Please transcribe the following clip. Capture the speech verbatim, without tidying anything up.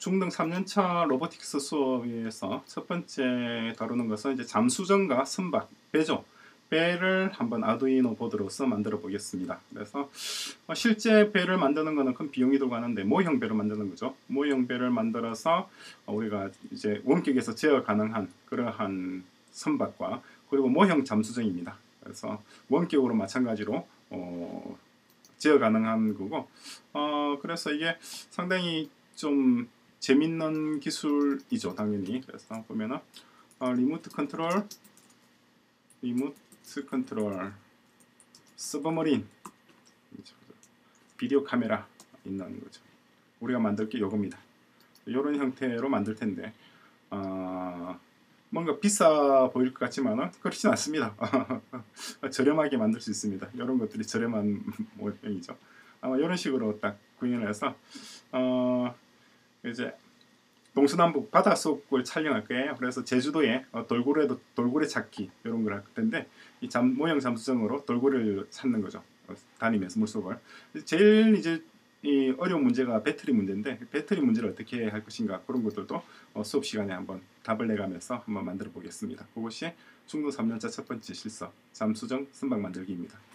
중등 삼 년차 로보틱스 수업에서 첫 번째 다루는 것은 이제 잠수정과 선박, 배죠. 배를 한번 아두이노 보드로서 만들어 보겠습니다. 그래서 실제 배를 만드는 것은 큰 비용이 들어가는데 모형 배를 만드는 거죠. 모형 배를 만들어서 우리가 이제 원격에서 제어 가능한 그러한 선박과 그리고 모형 잠수정입니다. 그래서 원격으로 마찬가지로 어, 제어 가능한 거고, 어, 그래서 이게 상당히 좀 재밌는 기술이죠, 당연히. 그래서 보면은 어, 리모트 컨트롤, 리모트 컨트롤, 서브머린, 비디오 카메라 있는 거죠. 우리가 만들 게 요겁니다. 이런 형태로 만들 텐데, 어, 뭔가 비싸 보일 것 같지만은 그렇진 않습니다. 저렴하게 만들 수 있습니다. 이런 것들이 저렴한 모형이죠. 아마 이런 식으로 딱 구현을 해서 어, 이제 동서남북 바닷속을 촬영할 거예요. 그래서 제주도에 돌고래도 돌고래 찾기 이런 걸 할 텐데, 이 잠, 모형 잠수정으로 돌고래를 찾는 거죠. 다니면서 물속을. 제일 이제 이 어려운 문제가 배터리 문제인데, 배터리 문제를 어떻게 할 것인가, 그런 것들도 어, 수업 시간에 한번 답을 내가면서 한번 만들어 보겠습니다. 그것이 중등 삼 년차 첫 번째 실습 잠수정 선박 만들기입니다.